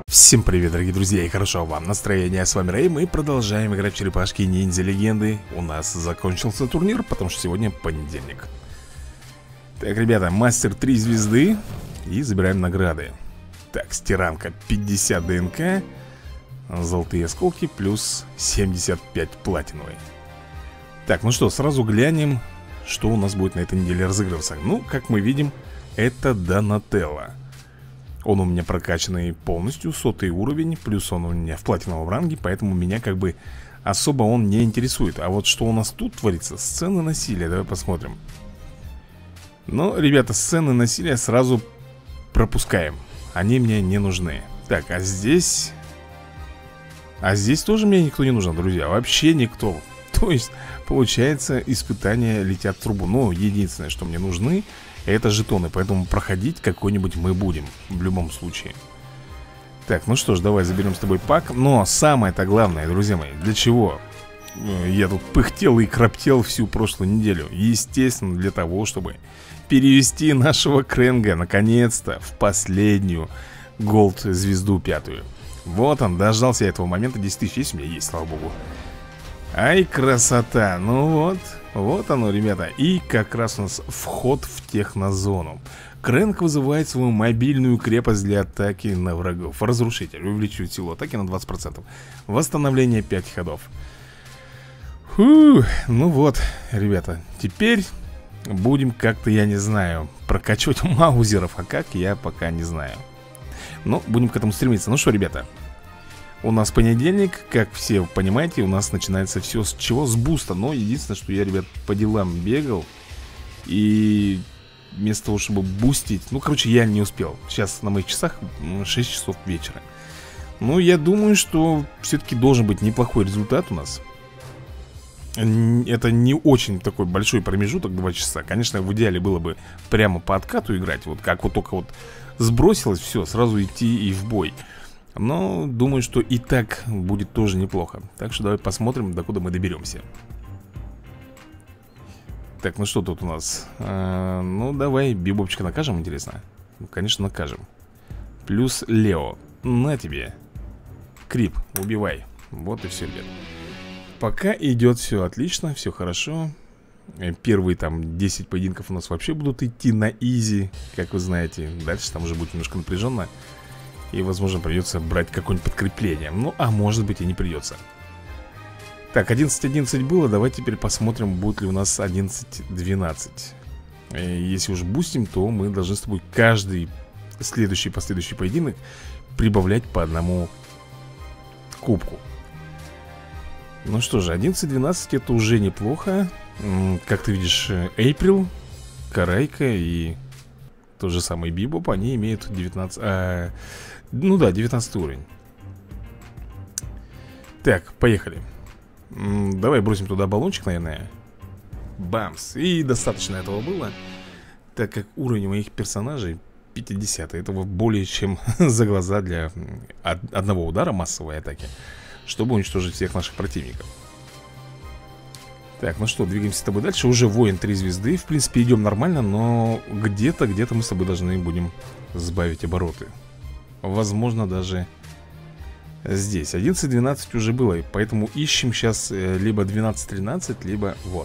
Всем привет, дорогие друзья, и хорошо вам настроения. С вами Рэй, мы продолжаем играть в черепашки ниндзя легенды. У нас закончился турнир, потому что сегодня понедельник. Так, ребята, мастер 3 звезды. И забираем награды. Так, стиранка 50 ДНК, золотые осколки плюс 75 платиновой. Так, ну что, сразу глянем, что у нас будет на этой неделе разыгрываться. Ну, как мы видим, это Донателло. Он у меня прокачанный полностью, 100-й уровень. Плюс он у меня в платиновом ранге. Поэтому меня как бы особо он не интересует. А вот что у нас тут творится? Сцены насилия, давай посмотрим. Ну, ребята, сцены насилия сразу пропускаем. Они мне не нужны. Так, а здесь... А здесь тоже мне никто не нужен, друзья. Вообще никто. То есть, получается, испытания летят в трубу. Но единственное, что мне нужны, это жетоны, поэтому проходить какой-нибудь мы будем в любом случае. Так, ну что ж, давай заберем с тобой пак. Но самое-то главное, друзья мои, для чего я тут пыхтел и кроптел всю прошлую неделю? Естественно, для того, чтобы перевести нашего Крэнга наконец-то в последнюю голд звезду 5-ю. Вот он, дождался я этого момента. 10 тысяч есть у меня? Есть, слава богу. Ай, красота, ну вот. Вот оно, ребята. И как раз у нас вход в технозону. Крэнг вызывает свою мобильную крепость для атаки на врагов. Разрушитель увеличивает силу атаки на 20%. Восстановление 5 ходов. Фу, ну вот, ребята. Теперь будем как-то, я не знаю, прокачивать маузеров. А как, я пока не знаю. Но будем к этому стремиться. Ну что, ребята, у нас понедельник, как все понимаете, у нас начинается все с чего? С буста. Но единственное, что я, ребят, по делам бегал. И вместо того, чтобы бустить, ну, короче, я не успел. Сейчас на моих часах 6 часов вечера. Ну, я думаю, что все-таки должен быть неплохой результат у нас. Это не очень такой большой промежуток, 2 часа. Конечно, в идеале было бы прямо по откату играть. Вот как вот только вот сбросилось, все, сразу идти и в бой. Но думаю, что и так будет тоже неплохо. Так что давай посмотрим, докуда мы доберемся. Так, ну что тут у нас? Ну давай бибопчика накажем, интересно. Ну, конечно, накажем. Плюс Лео. На тебе. Крип, убивай. Вот и все, ребят. Пока идет все отлично, все хорошо. Первые там 10 поединков у нас вообще будут идти на изи, как вы знаете. Дальше там уже будет немножко напряженно. И, возможно, придется брать какое-нибудь подкрепление. Ну, а может быть и не придется. Так, 11-11 было. Давай теперь посмотрим, будет ли у нас 11-12. Если уж бустим, то мы должны с тобой каждый последующий поединок прибавлять по одному кубку. Ну что же, 11-12 это уже неплохо. Как ты видишь, Эйприл, Карайка и тот же самый Бибоп, они имеют 19... ну да, 19 уровень. Так, поехали. Давай бросим туда баллончик, наверное. Бамс. И достаточно этого было. Так как уровень моих персонажей 50. Этого более чем за глаза для одного удара массовой атаки, чтобы уничтожить всех наших противников. Так, ну что, двигаемся с тобой дальше. Уже воин 3 звезды. В принципе, идем нормально, но где-то мы с тобой должны будем сбавить обороты. Возможно, даже здесь 11-12 уже было, поэтому ищем сейчас либо 12-13, либо вот.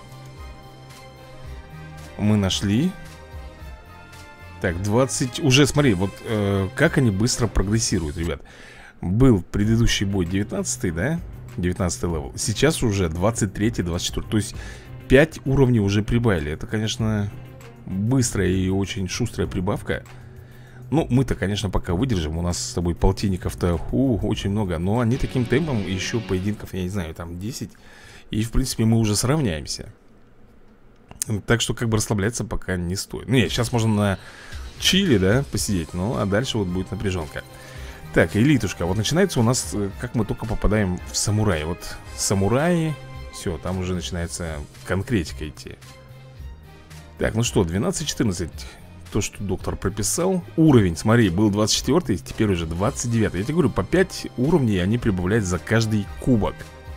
Мы нашли. Так, 20. Уже смотри, вот как они быстро прогрессируют, ребят. Был предыдущий бой 19-й, да? 19 левел. Сейчас уже 23-24. То есть 5 уровней уже прибавили. Это, конечно, быстрая и очень шустрая прибавка. Ну, мы-то, конечно, пока выдержим. У нас с тобой полтинников-то очень много. Но они таким темпом еще поединков, я не знаю, там 10. И, в принципе, мы уже сравняемся. Так что, как бы, расслабляться пока не стоит. Ну, нет, сейчас можно на чили, да, посидеть. Ну, а дальше вот будет напряженка. Так, элитушка, вот начинается у нас, как мы только попадаем в самурай. Вот самураи, все, там уже начинается конкретика идти. Так, ну что, 12-14. То, что доктор прописал. Уровень, смотри, был 24-й, теперь уже 29-й. Я тебе говорю, по 5 уровней они прибавляют за каждый кубок.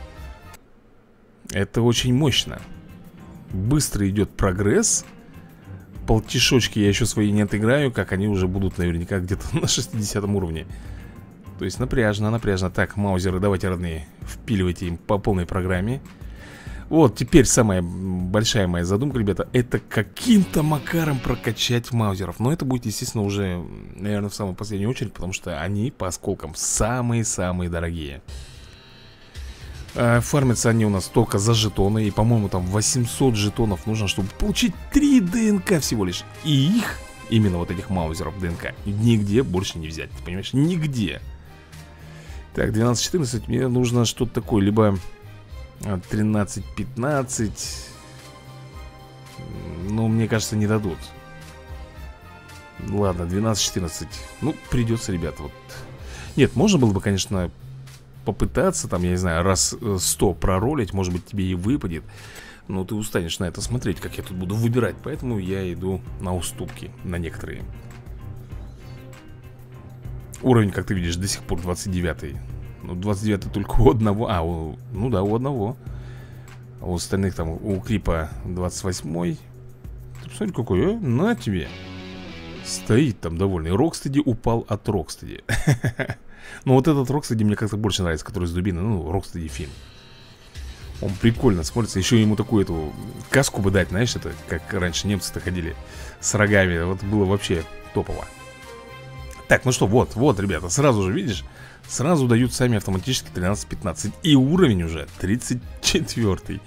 Это очень мощно. Быстро идет прогресс. Полтишочки я еще свои не отыграю, как они уже будут наверняка где-то на 60 уровне. То есть напряжно, напряжно. Так, маузеры, давайте, родные, впиливайте им по полной программе. Вот, теперь самая большая моя задумка, ребята, это каким-то макаром прокачать маузеров. Но это будет, естественно, уже, наверное, в самую последнюю очередь, потому что они по осколкам самые-самые дорогие. Фармятся они у нас только за жетоны. И, по-моему, там 800 жетонов нужно, чтобы получить 3 ДНК всего лишь. И их, именно вот этих маузеров ДНК, нигде больше не взять, ты понимаешь? Нигде. Так, 12-14, мне нужно что-то такое, либо 13-15. Ну, мне кажется, не дадут. Ладно, 12-14. Ну, придется, ребята, вот. Нет, можно было бы, конечно, попытаться, там, я не знаю, раз 100 проролить. Может быть, тебе и выпадет. Но ты устанешь на это смотреть, как я тут буду выбирать. Поэтому я иду на уступки, на некоторые. Уровень, как ты видишь, до сих пор 29-й. Ну, 29-й только у одного. Ну да, у одного. А у остальных там, у Крипа 28-й. Ты посмотри, какой, на тебе. Стоит там довольный. Рокстеди упал от Рокстеди. Но вот этот Рокстеди мне как-то больше нравится, который с дубиной. Ну, Рокстеди Финн. Он прикольно смотрится. Еще ему такую эту каску бы дать, знаешь, это как раньше немцы-то ходили с рогами. Вот было вообще топово. Так, ну что, вот, ребята, сразу же, видишь, сразу дают сами автоматически 13-15. И уровень уже 34-й.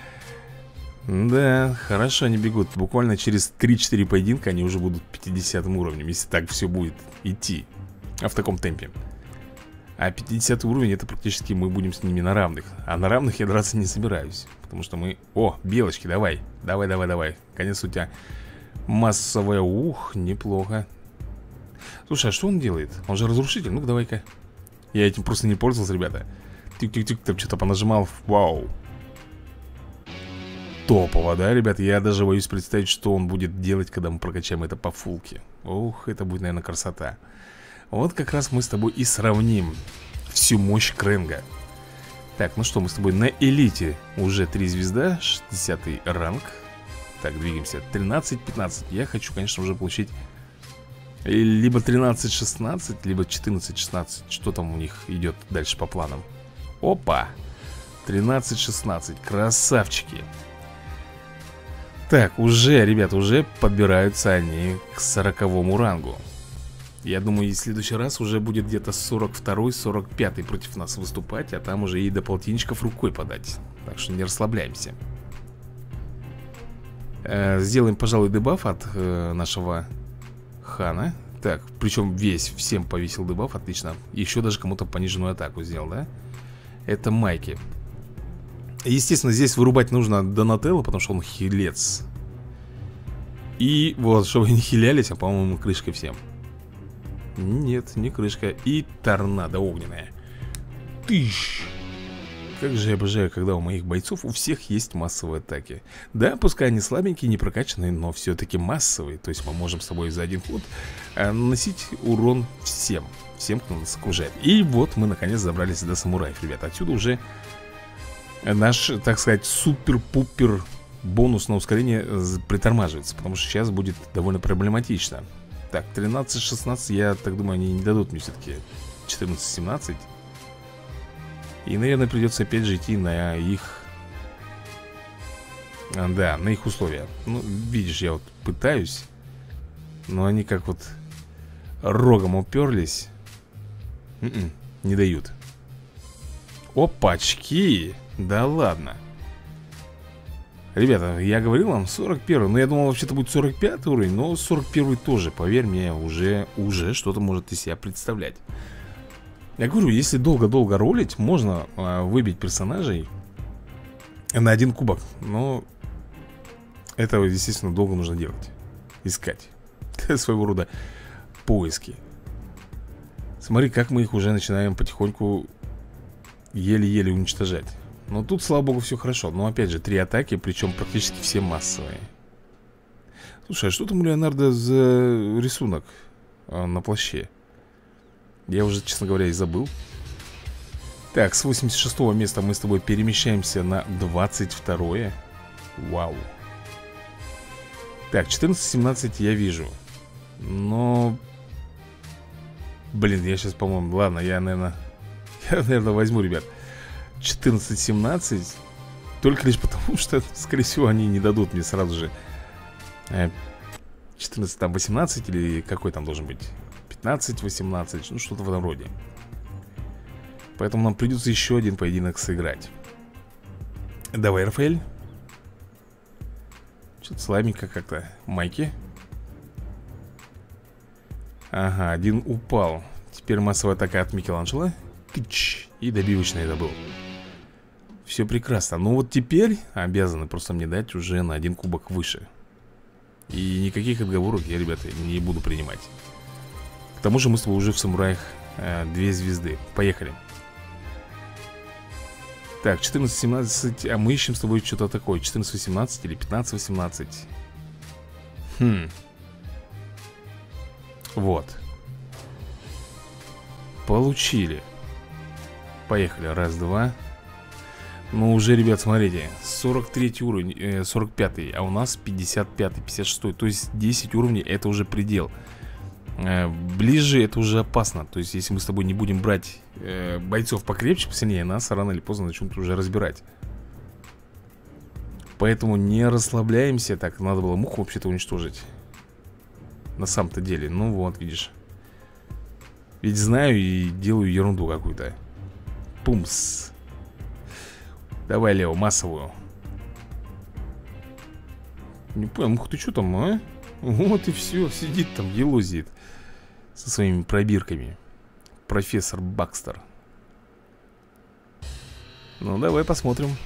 Да, хорошо они бегут. Буквально через 3-4 поединка они уже будут 50 уровнем, если так все будет идти. А в таком темпе. А 50 уровень, это практически мы будем с ними на равных. А на равных я драться не собираюсь. Потому что мы... О, белочки, давай. Давай. Конец у тебя массовая. Ух, неплохо. Слушай, а что он делает? Он же разрушитель, ну-ка давай-ка. Я этим просто не пользовался, ребята. Тик-тик-тик, там что-то понажимал. Вау. Топово, да, ребят? Я даже боюсь представить, что он будет делать, когда мы прокачаем это по фулке. Ух, это будет, наверное, красота. Вот как раз мы с тобой и сравним всю мощь Крэнга. Так, ну что, мы с тобой на элите. Уже 3 звезда, 60-й ранг. Так, двигаемся. 13-15. Я хочу, конечно, уже получить либо 13-16, либо 14-16. Что там у них идет дальше по планам? Опа! 13-16. Красавчики. Так, уже, ребята, уже подбираются они к 40-му рангу. Я думаю, и в следующий раз уже будет где-то 42-й, 45-й против нас выступать. А там уже и до полтинничков рукой подать. Так что не расслабляемся. Сделаем, пожалуй, дебаф от нашего Хана. Так, причем всем повесил дебаф, отлично. Еще даже кому-то пониженную атаку сделал, да? Это Майки. Естественно, здесь вырубать нужно Донателло, потому что он хилец. И вот, чтобы не хилялись, а, по-моему, крышкой всем. Нет, не крышка. И торнадо огненная. Тыщ! Как же я обожаю, когда у моих бойцов у всех есть массовые атаки. Да, пускай они слабенькие, не прокачанные, но все-таки массовые. То есть мы можем с тобой за один ход наносить урон всем, кто нас окружает. И вот мы наконец забрались до самураев, ребята. Отсюда уже наш, так сказать, супер-пупер бонус на ускорение притормаживается. Потому что сейчас будет довольно проблематично. Так, 13-16, я так думаю, они не дадут мне все-таки 14-17. И, наверное, придется опять же идти на их... Да, на их условия. Ну, видишь, я вот пытаюсь. Но они как вот рогом уперлись. Не дают. Опачки! Да ладно. Ребята, я говорил вам 41. Но я думал, вообще-то будет 45 уровень. Но 41 тоже, поверь мне, уже что-то может из себя представлять. Я говорю, если долго-долго ролить, можно выбить персонажей на один кубок. Но это, естественно, долго нужно делать. Искать. Своего рода поиски. Смотри, как мы их уже начинаем потихоньку еле-еле уничтожать. Но тут, слава богу, все хорошо. Но опять же, 3 атаки, причем практически все массовые. Слушай, а что там у Леонардо за рисунок на плаще? Я уже, честно говоря, и забыл. Так, с 86-го места мы с тобой перемещаемся на 22-е. Вау. Так, 14-17 я вижу. Но Блин, я сейчас, по-моему, ладно, я, наверное, возьму, ребят 14-17. Только лишь потому, что, скорее всего, они не дадут мне сразу же 14, там, 18. Или какой там должен быть 15-18, ну, что-то в этом роде. Поэтому нам придется еще один поединок сыграть. Давай, Рафаэль. Что-то слабенько как-то. Майки. Ага, один упал. Теперь массовая атака от Микеланджело. Тыч. И добивочный добыл. Все прекрасно. Ну вот теперь обязаны просто мне дать уже на один кубок выше. И никаких отговорок я, ребята, не буду принимать. К тому же мы с тобой уже в самураях 2 звезды. Поехали. Так, 14-17. А мы ищем с тобой что-то такое. 14-18 или 15-18. Вот. Получили. Поехали, раз, два. Ну уже, ребят, смотрите, 43 уровень, 45-й. А у нас 55-й, 56-й. То есть 10 уровней, это уже предел. Ближе это уже опасно. То есть если мы с тобой не будем брать бойцов покрепче, посильнее, нас рано или поздно начнут уже разбирать. Поэтому не расслабляемся. Так, надо было муху вообще-то уничтожить. На самом-то деле, ну вот, видишь. Ведь знаю и делаю ерунду какую-то. Пумс. Давай, Лео, массовую. Не понял, муха, ты что там, а? Вот и все, сидит там, елозит со своими пробирками. Профессор Бакстер. Ну, давай посмотрим.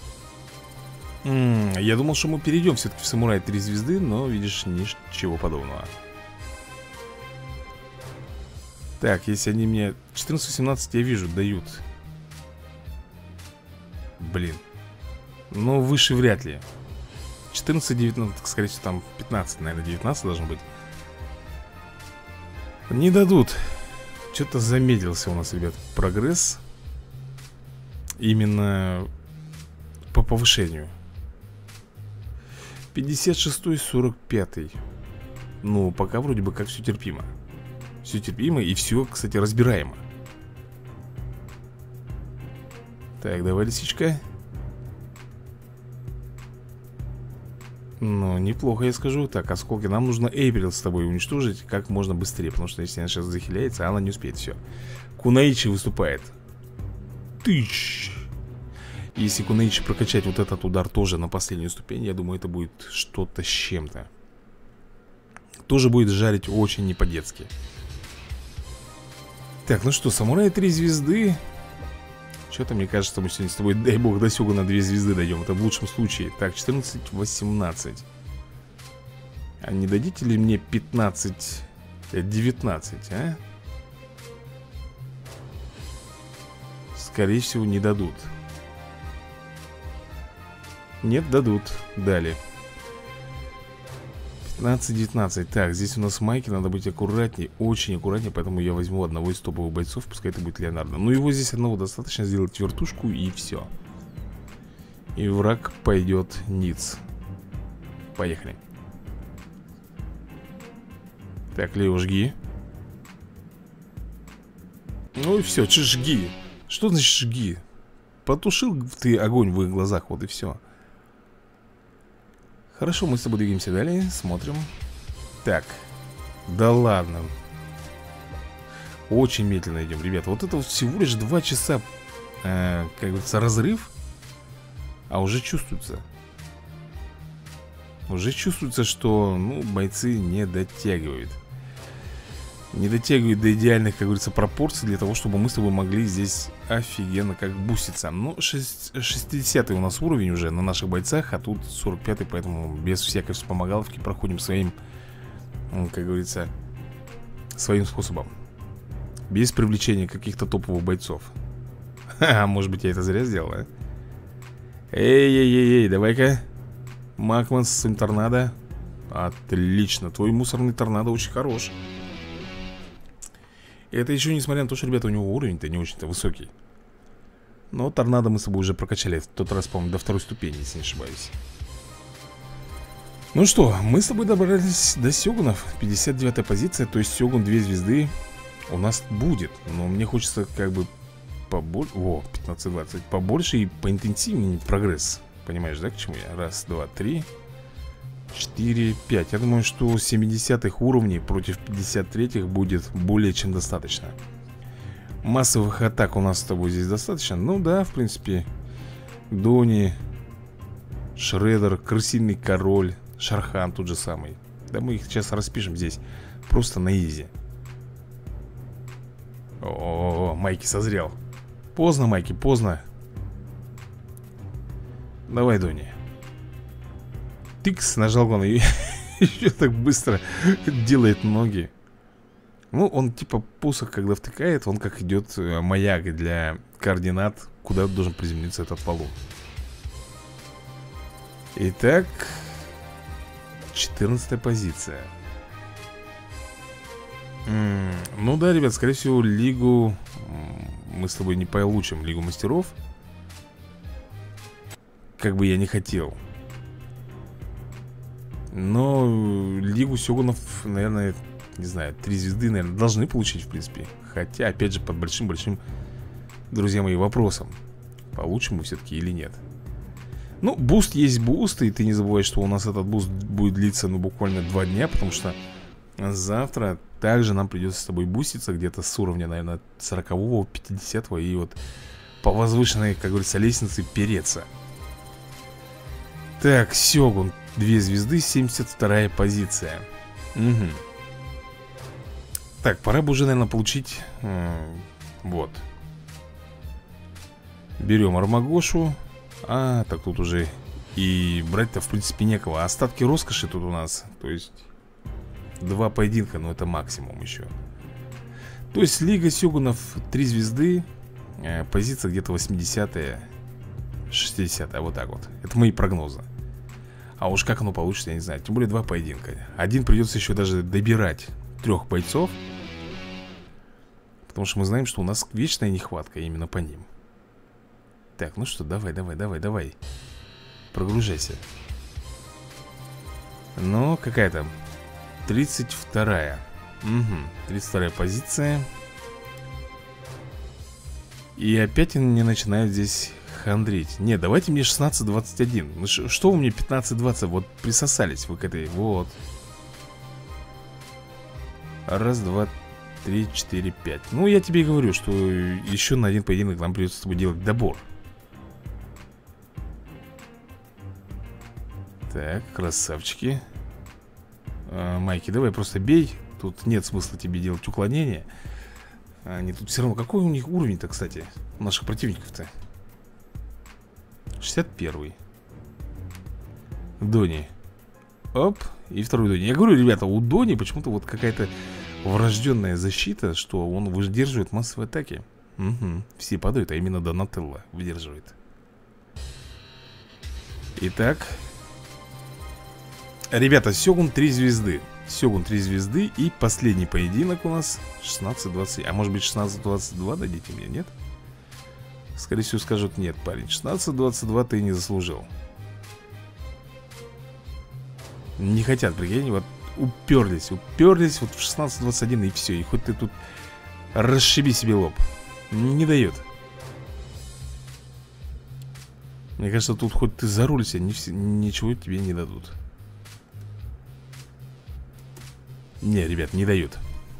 Я думал, что мы перейдем все-таки в самурай 3 звезды, но, видишь, ничего подобного. Так, если они мне 14-17, я вижу, дают. Блин. Но выше вряд ли. 14-19, скорее всего, там 15, наверное, 19 должно быть. Не дадут. Что-то замедлился у нас, ребят, прогресс. Именно по повышению. 56-й, 45-й. Ну, пока вроде бы как все терпимо. Все терпимо и все, кстати, разбираемо. Так, давай, лисичка. Ну, неплохо, я скажу. Так, осколки. Нам нужно Эйприл с тобой уничтожить как можно быстрее. Потому что если она сейчас захиляется, она не успеет. Все. Кунаичи выступает. Тыщ. Если Кунаичи прокачать вот этот удар тоже на последнюю ступень, я думаю, это будет что-то с чем-то. Тоже будет жарить очень не по-детски. Так, ну что, самурай 3 звезды. Что-то мне кажется, мы сегодня с тобой, дай бог, до сёга на 2 звезды дойдем. Это в лучшем случае. Так, 14-18. А не дадите ли мне 15-19, а? Скорее всего, не дадут. Нет, дадут. Дали. 15-19. Так, здесь у нас майки, надо быть аккуратнее. Очень аккуратнее, поэтому я возьму одного из топовых бойцов. Пускай это будет Леонардо. Ну, его здесь одного достаточно, сделать вертушку и все. И враг пойдет ниц. Поехали. Так, Лео, жги. Ну и все, че жги? Что значит жги? Потушил ты огонь в их глазах, вот и все. Хорошо, мы с тобой двигаемся далее, смотрим. Так, да ладно. Очень медленно идем, ребята. Вот это вот всего лишь 2 часа, как говорится, разрыв. А уже чувствуется. Уже чувствуется, что, ну, бойцы не дотягивают. Не дотягивают до идеальных, как говорится, пропорций для того, чтобы мы с тобой могли здесь офигенно как буститься. Ну, 60-й у нас уровень уже на наших бойцах, а тут 45-й, поэтому без всякой вспомогаловки проходим своим, как говорится, своим способом. Без привлечения каких-то топовых бойцов. Ха, может быть, я это зря сделал, а? Эй-эй-эй, давай-ка. Макман с своим торнадо. Отлично, твой мусорный торнадо очень хорош. Это еще несмотря на то, что, ребята, у него уровень-то не очень-то высокий. Но торнадо мы с собой уже прокачали в тот раз, по-моему, до 2-й ступени, если не ошибаюсь. Ну что, мы с тобой добрались до сёгунов. 59-я позиция, то есть сёгун 2 звезды. у нас будет. Но мне хочется как бы побольше. О, 15-20. Побольше и поинтенсивнее прогресс. Понимаешь, да, к чему я? Раз, два, три, 4, 5. Я думаю, что 70-х уровней против 53-х будет более чем достаточно. Массовых атак у нас с тобой здесь достаточно. Ну да, в принципе. Дони, Шреддер, Крысиный Король, Шархан тот же самый. Да мы их сейчас распишем здесь просто на изи. О, Майки созрел. Поздно, Майки, поздно. Давай, Дони. Тыкс нажал, главное. Еще так быстро делает ноги. Ну, он типа посох, когда втыкает, он как идет маяк для координат, куда должен приземлиться этот валун. Итак, 14-я позиция. Ну да, ребят, скорее всего, лигу мы с тобой не получим, лигу мастеров. Как бы я не хотел. Но лигу сёгунов, наверное, не знаю, 3 звезды, наверное, должны получить, в принципе. Хотя, опять же, под большим-большим, друзья мои, вопросом, получим мы все-таки или нет. Ну, буст есть буст, и ты не забывай, что у нас этот буст будет длиться, ну, буквально 2 дня. Потому что завтра также нам придется с тобой буститься где-то с уровня, наверное, 40-го, 50-го. И вот по возвышенной, как говорится, лестнице переться. Так, Сёгун, 2 звезды, 72-я позиция. Угу. Так, пора бы уже, наверное, получить. Вот. Берем Армагошу. А, так тут уже и брать-то, в принципе, некого. Остатки роскоши тут у нас. То есть 2 поединка, но это максимум еще. То есть Лига Сёгунов 3 звезды. Позиция где-то 80-я, 60-я, вот так вот. Это мои прогнозы. А уж как оно получится, я не знаю. Тем более 2 поединка. Один придется еще даже добирать 3 бойцов. Потому что мы знаем, что у нас вечная нехватка именно по ним. Так, ну что, давай. Прогружайся. Ну, какая там? 32-я. Угу, 32-я позиция. И опять они не начинают здесь хандрить. Нет, давайте мне 16-21. Ну что у меня 15-20? Вот присосались вы к этой. Вот. Раз, два, 3, 4, 5. Ну, я тебе и говорю, что еще на один поединок нам придется с тобой делать добор. Так, красавчики. Майки, давай просто бей. Тут нет смысла тебе делать уклонение. Они тут все равно... Какой у них уровень-то, кстати? У наших противников-то 61-й. Дони. Оп, и второй Дони. Я говорю, ребята, у Дони почему-то вот какая-то врожденная защита, что он выдерживает массовые атаки. Угу. Все падают, а именно Донателло выдерживает. Итак, ребята, Сёгун 3 звезды. Сёгун 3 звезды. И последний поединок у нас 16-20. А может быть 16-22 дадите мне, нет? Скорее всего скажут, нет, парень, 16-22 ты не заслужил. Не хотят, прикинь, вот уперлись вот в 16-21 и все. И хоть ты тут расшиби себе лоб. Не дает. Мне кажется, тут хоть ты зарулься, ничего тебе не дадут. Не, ребят, не дают.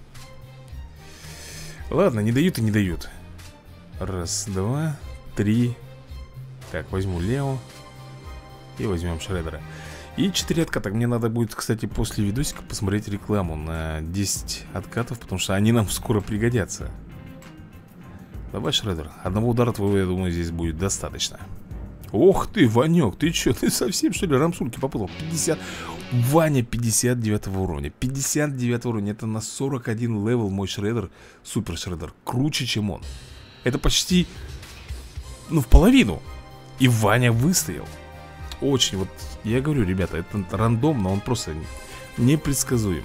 Ладно, не дают и не дают. Раз, два, три. Так, возьму Лео. И возьмем Шреддера. И 4 отката. Мне надо будет, кстати, после видосика посмотреть рекламу на 10 откатов, потому что они нам скоро пригодятся. Давай, Шреддер. Одного удара твоего, я думаю, здесь будет достаточно. Ох ты, Ванек, ты что, ты совсем, что ли, рамсульки попутал? 50... Ваня 59 уровня. 59 уровня, это на 41 левел мой Шреддер. Супер Шреддер, круче, чем он. Это почти, ну, в половину. И Ваня выстоял. Очень, вот, я говорю, ребята, это рандомно, он просто непредсказуем.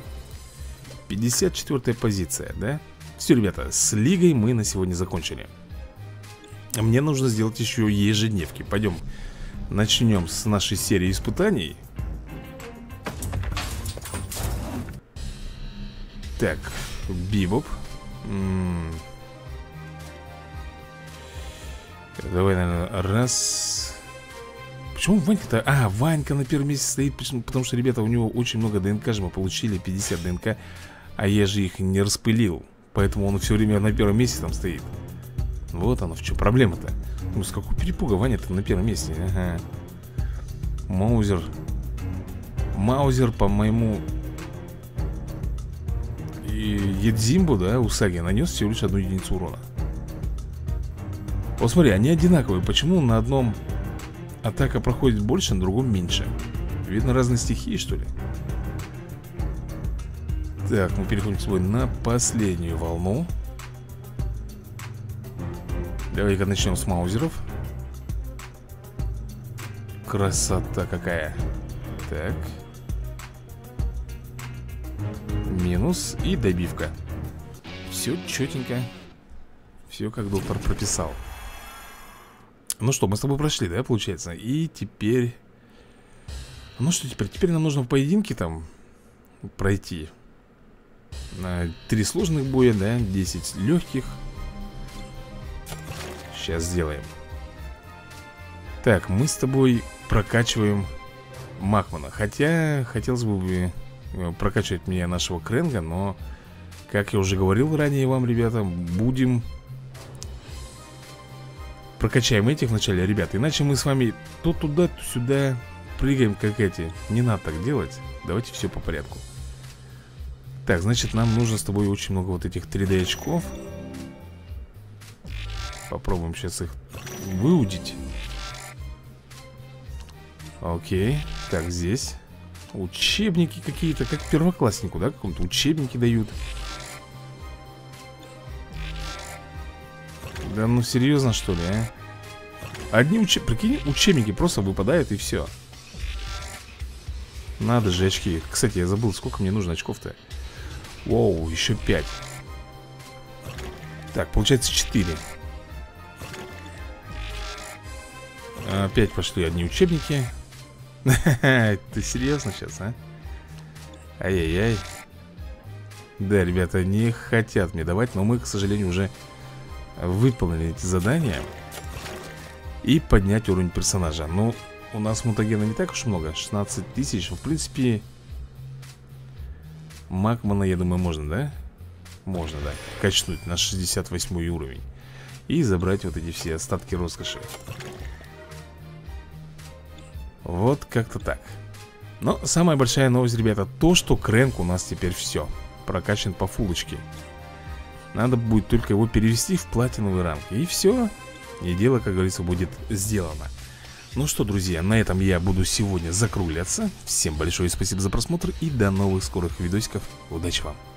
54-я позиция, да? Все, ребята, с лигой мы на сегодня закончили. Мне нужно сделать еще ежедневки. Пойдем, начнем с нашей серии испытаний. Так, Бибоп. Давай, наверное, раз. Почему Ванька-то? А, Ванька на первом месте стоит. Потому что, ребята, у него очень много ДНК же мы получили, 50 ДНК. А я же их не распылил. Поэтому он все время на первом месте там стоит. Вот оно, в чем проблема-то. Ну, с какого перепуга Ваня-то на первом месте? Ага. Маузер. Маузер, по-моему, Едзимбу, да, Усаги нанес всего лишь 1 единицу урона. Вот смотри, они одинаковые. Почему на одном атака проходит больше, на другом меньше? Видно, разные стихии, что ли? Так, мы переходим с тобой на последнюю волну. Давай-ка начнем с маузеров. Красота какая. Так. Минус и добивка. Все четенько. Все как доктор прописал. Ну что, мы с тобой прошли, да, получается? И теперь... Ну что теперь? Теперь нам нужно в поединке там пройти 3 сложных боя, да, 10 легких. Сейчас сделаем. Так, мы с тобой прокачиваем Макмана. Хотя хотелось бы прокачивать мне нашего Крэнга, но, как я уже говорил ранее вам, ребята, будем... Прокачаем этих вначале, ребята. Иначе мы с вами то туда, то сюда прыгаем, как эти. Не надо так делать. Давайте все по порядку. Так, значит, нам нужно с тобой очень много вот этих 3D очков. Попробуем сейчас их выудить. Окей. Так, здесь учебники какие-то, как первокласснику, да? Какому-то учебники дают. Да ну серьезно, что ли, а? Одни прикинь, учебники просто выпадают и все. Надо же очки. Кстати, я забыл, сколько мне нужно очков-то. Воу, еще 5. Так, получается 4. Опять пошли одни учебники. Ты серьезно сейчас, а? Ай-яй-яй. Да, ребята, не хотят мне давать, но мы, к сожалению, уже выполнили эти задания. И поднять уровень персонажа. Ну, у нас мутагена не так уж много, 16 тысяч. В принципе, Макмана, я думаю, можно, да? Можно, да, качнуть на 68 уровень и забрать вот эти все остатки роскоши. Вот как-то так. Но самая большая новость, ребята, то, что Крэнк у нас теперь все прокачан по фулочке. Надо будет только его перевести в платиновый ранг. И все. И дело, как говорится, будет сделано. Ну что, друзья, на этом я буду сегодня закругляться. Всем большое спасибо за просмотр и до новых скорых видосиков. Удачи вам!